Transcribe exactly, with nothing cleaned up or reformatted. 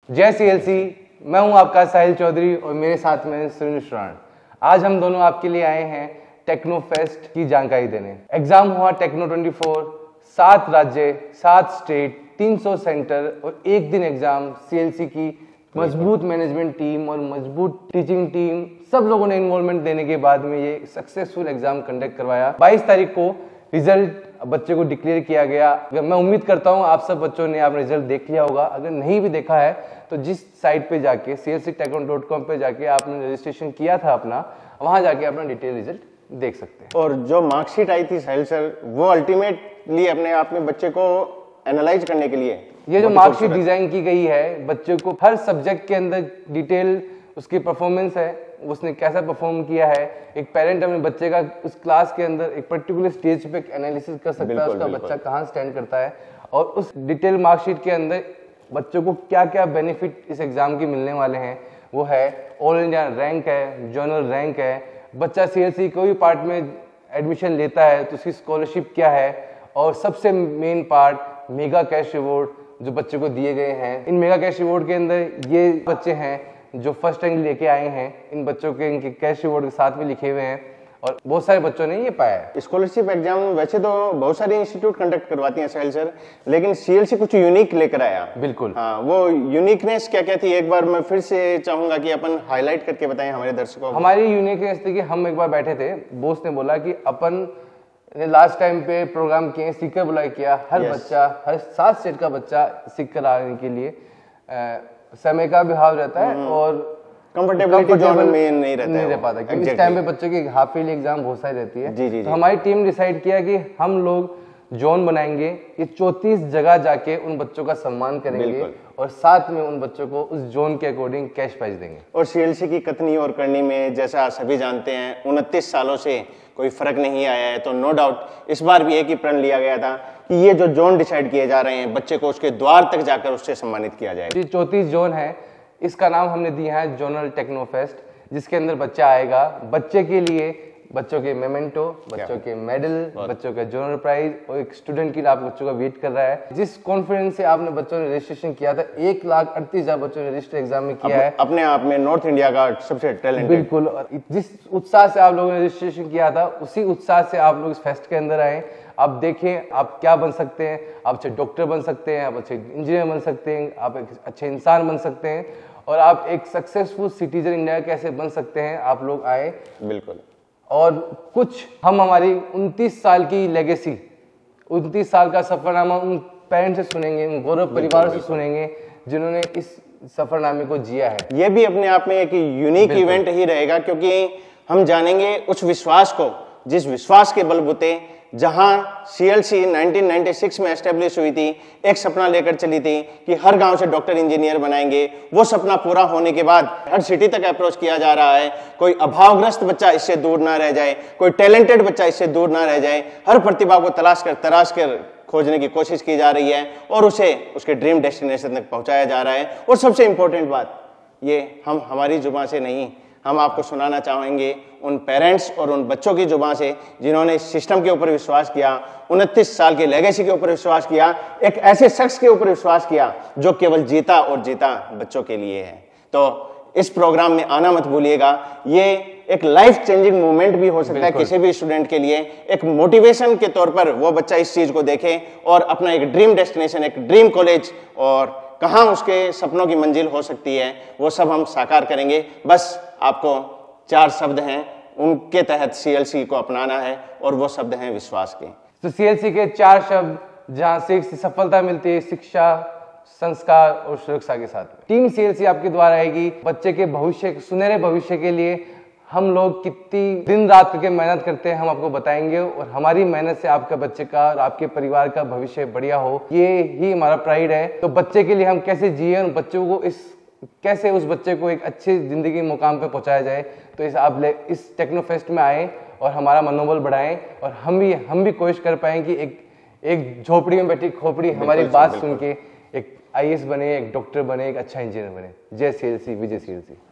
जय सीएलसी, मैं हूं आपका साहिल चौधरी और मेरे साथ में सुनील श्राण। आज हम दोनों आपके लिए आए हैं टेक्नो फेस्ट की जानकारी देने। एग्जाम हुआ टेक्नो चौबीस, सात राज्य, सात स्टेट, तीन सौ सेंटर और एक दिन एग्जाम। सीएलसी की मजबूत मैनेजमेंट टीम और मजबूत टीचिंग टीम, सब लोगों ने इन्वॉल्वमेंट देने के बाद में ये सक्सेसफुल एग्जाम कंडक्ट करवाया। बाईस तारीख को रिजल्ट बच्चे को डिक्लेयर किया गया। मैं उम्मीद करता हूं आप सब बच्चों ने आप रिजल्ट देख लिया होगा। अगर नहीं भी देखा है तो जिस साइट पे जाके C L C techno dot com पे जाके आपने रजिस्ट्रेशन किया था अपना, वहां जाके अपना डिटेल रिजल्ट देख सकते हैं। और जो मार्कशीट आई थी साहिल सर, वो अल्टीमेटली अपने आप में बच्चे को एनालाइज करने के लिए, ये जो मार्कशीट डिजाइन की गई है, बच्चे को हर सब्जेक्ट के अंदर डिटेल उसकी परफॉर्मेंस है, उसने कैसा परफॉर्म किया है। एक पेरेंट अपने बच्चे का उस क्लास के अंदर एक पर्टिकुलर स्टेज पे एनालिसिस कर सकता है, उसका बच्चा कहाँ स्टैंड करता है। और उस डिटेल मार्कशीट के अंदर बच्चों को क्या क्या बेनिफिट इस एग्जाम के मिलने वाले हैं वो है। ऑल इंडिया रैंक है, जोनल रैंक है। बच्चा सीएलसी कोई पार्ट में एडमिशन लेता है तो उसकी स्कॉलरशिप क्या है, और सबसे main part mega cash reward जो बच्चे को दिए गए हैं। इन मेगा कैश रिवॉर्ड के अंदर ये बच्चे हैं जो फर्स्ट रैंक लेके आए हैं, इन बच्चों के इनके कैश रिवॉर्ड के साथ में लिखे हुए हैं और बहुत सारे बच्चों ने ये पाया है। स्कॉलरशिप एग्जाम वैसे तो बहुत सारे इंस्टीट्यूट कंडक्ट करवाती हैं साहिल सर, लेकिन सीएलसी कुछ यूनिक लेकर आया। बिल्कुल, हाँ, वो यूनिकनेस क्या क्या थी, एक बार मैं फिर से चाहूंगा कि अपन हाईलाइट करके बताएं हमारे दर्शकों को। हमारी यूनिकनेस थी कि हम एक बार बैठे थे, बोस ने बोला कि अपन ने लास्ट टाइम पे प्रोग्राम किए, स्टिकर बुलाई किया, हर yes. बच्चा, हर सात स्टेट का बच्चा स्टिकर आने के लिए आ, समय का भी अभाव रहता है और कंफर्टेबिलिटी जोन में नहीं रहता नहीं रह पाता, क्योंकि इस टाइम पे बच्चों की हाफ ईयरली एग्जाम बहुत सारी रहती है। जी, जी, तो हमारी टीम डिसाइड किया कि हम लोग जोन बनाएंगे, ये चौंतीस जगह जाके उन बच्चों का सम्मान करेंगे और साथ में उन बच्चों को उस जोन के अकॉर्डिंग कैश प्राइज देंगे। और सीएलसी की कथनी और करनी में, जैसा सभी जानते हैं, उनतीस सालों से कोई फर्क नहीं आया है। तो नो डाउट इस बार भी एक ही प्रण लिया गया था कि ये जो जोन डिसाइड किए जा रहे हैं, बच्चे को उसके द्वार तक जाकर उससे सम्मानित किया जाएगा। चौंतीस जोन है, इसका नाम हमने दिया है जोनल टेक्नो फेस्ट, जिसके अंदर बच्चा आएगा। बच्चे के लिए बच्चों के मेमेंटो, बच्चों के मेडल, बच्चों का जोनल प्राइज और एक स्टूडेंट की आप बच्चों का वेट कर रहा है। जिस कॉन्फिडेंस से आपने बच्चों ने रजिस्ट्रेशन किया था, एक लाख अड़तीस हजार बच्चों ने रजिस्टर एग्जाम में किया है, अपने आप में नॉर्थ इंडिया का सबसे टैलेंटेड। बिल्कुल, और जिस उत्साह से आप लोगों ने रजिस्ट्रेशन किया था, उसी उत्साह से आप लोग इस फेस्ट के अंदर आए। आप देखें आप क्या बन सकते हैं। आप अच्छे डॉक्टर बन सकते हैं, आप अच्छे इंजीनियर बन सकते हैं, आप एक अच्छे इंसान बन सकते हैं और आप एक सक्सेसफुल सिटीजन इंडिया कैसे बन सकते हैं। आप लोग आए। बिल्कुल। और कुछ हम हमारी उनतीस साल की लेगेसी, उनतीस साल का सफरनामा उन पेरेंट्स से सुनेंगे, उन गौरव परिवार से सुनेंगे जिन्होंने इस सफरनामे को जिया है। ये भी अपने आप में एक यूनिक इवेंट ही रहेगा, क्योंकि हम जानेंगे उस विश्वास को, जिस विश्वास के बलबूते जहां सीएलसी उन्नीस सौ छियानवे में एस्टेब्लिश हुई थी, एक सपना लेकर चली थी कि हर गांव से डॉक्टर इंजीनियर बनाएंगे। वो सपना पूरा होने के बाद हर सिटी तक अप्रोच किया जा रहा है। कोई अभावग्रस्त बच्चा इससे दूर ना रह जाए, कोई टैलेंटेड बच्चा इससे दूर ना रह जाए। हर प्रतिभा को तलाश कर तराश कर खोजने की कोशिश की जा रही है और उसे उसके ड्रीम डेस्टिनेशन तक पहुंचाया जा रहा है। और सबसे इंपॉर्टेंट बात, ये हम हमारी जुबान से नहीं, हम आपको सुनाना चाहेंगे उन पेरेंट्स और उन बच्चों की जुबान से जिन्होंने इस सिस्टम के ऊपर विश्वास किया, उनतीस साल के लेगेसी के ऊपर विश्वास किया, एक ऐसे शख्स के ऊपर विश्वास किया जो केवल जीता और जीता बच्चों के लिए है। तो इस प्रोग्राम में आना मत भूलिएगा। ये एक लाइफ चेंजिंग मूवमेंट भी हो सकता है किसी भी स्टूडेंट के लिए। एक मोटिवेशन के तौर पर वो बच्चा इस चीज को देखे और अपना एक ड्रीम डेस्टिनेशन, एक ड्रीम कॉलेज और कहाँ उसके सपनों की मंजिल हो सकती है, वो सब हम साकार करेंगे। बस आपको चार शब्द हैं, उनके तहत सीएलसी को अपनाना है और वो शब्द हैं विश्वास के। तो सीएलसी के चार शब्द जहां से सफलता मिलती है, शिक्षा, संस्कार और सुरक्षा के साथ। टीम सीएलसी आपके द्वारा आएगी। बच्चे के भविष्य, सुनहरे भविष्य के लिए हम लोग कितनी दिन रात करके मेहनत करते हैं, हम आपको बताएंगे और हमारी मेहनत से आपका बच्चे का और आपके परिवार का भविष्य बढ़िया हो, ये ही हमारा प्राइड है। तो बच्चे के लिए हम कैसे जिए और बच्चों को इस कैसे उस बच्चे को एक अच्छी जिंदगी मुकाम पे पहुंचाया जाए, तो इस आप इस टेक्नो फेस्ट में आए और हमारा मनोबल बढ़ाएं और हम भी हम भी कोशिश कर पाएं कि एक एक झोपड़ी में बैठी खोपड़ी हमारी बात सुन के एक आई ए एस बने, एक डॉक्टर बने, एक अच्छा इंजीनियर बने। जय सीएलसी, विजय सीएलसी।